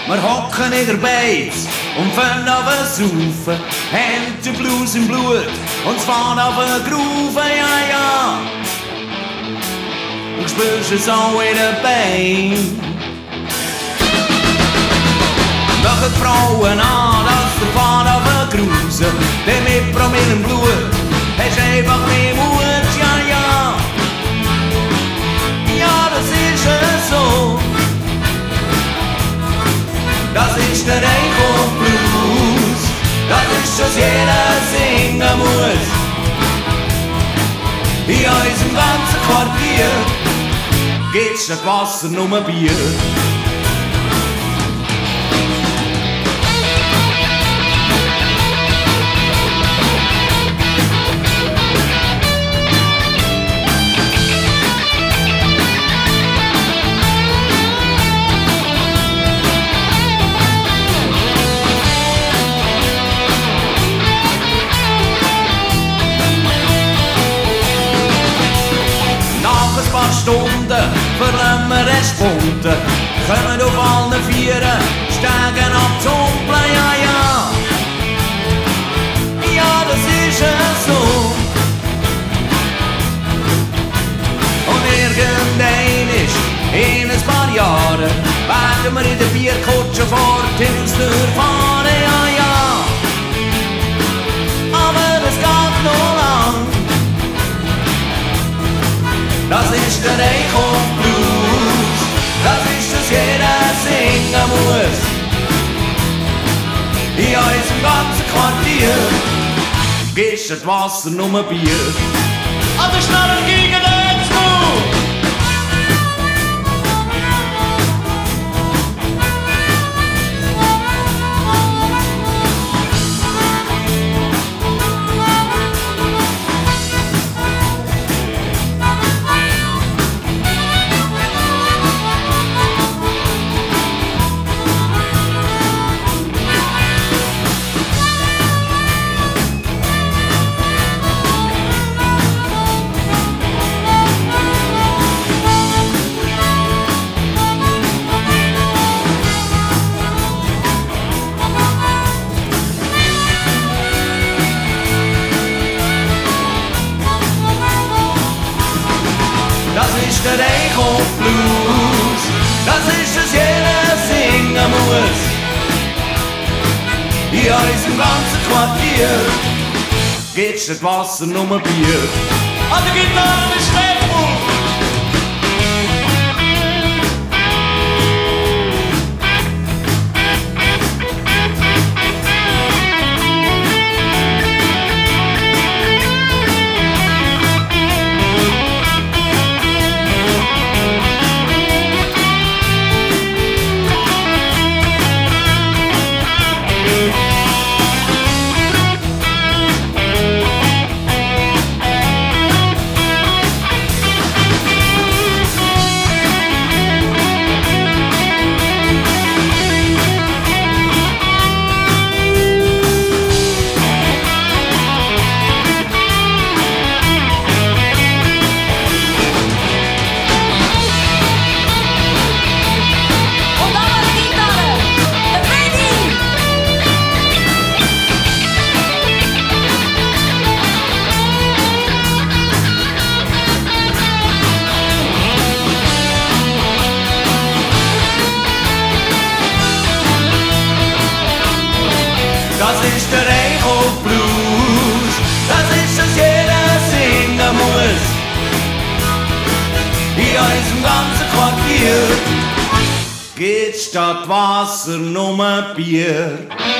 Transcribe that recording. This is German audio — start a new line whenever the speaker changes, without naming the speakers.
Wir hocken in der Beiz und fangen an zu saufen. Haben den Blues im Blut und fahren auf den Grooven, ja, ja. Und spürst es auch in den Beinen. Machen die Frauen an, dass der Fahren auf den Grusen. Denn mit Promille im Blut hast einfach mehr Mut, ja, ja. Ja, das ist es so. Das ist der Eichhof-Blues. Das ist, was jeder singen muss. In unserem ganzen Quartier gibt's statt Wasser nur Bier. Stunden verlassen wir den Spunten, kommen auf allen Vieren, steigen ab zum Humpeln, ja, ja. Ja, das ist es so. Und irgendein ist in ein paar Jahren werden wir in der Bierkutsche vor die Haustür fahren, ja, ja. Aber es geht noch lang. Das ist der Eichhof-Blues, das ist, was jeder singen muss. In unserem ganzen Quartier gibt's das Wasser nur Bier. An der Schnarre gegen den Zug! Der Eichhof-Blues, das ist, was jeder singen muss. In unserem ganzen Quartier gibt's das Wasser nur Bier. An der Gitarre ist Schwerpunkt. Das ist der Eichhof-Blues, das ist, was jeder singen muss. In unserem ganzen Quartier gibt's statt Wasser nur Bier.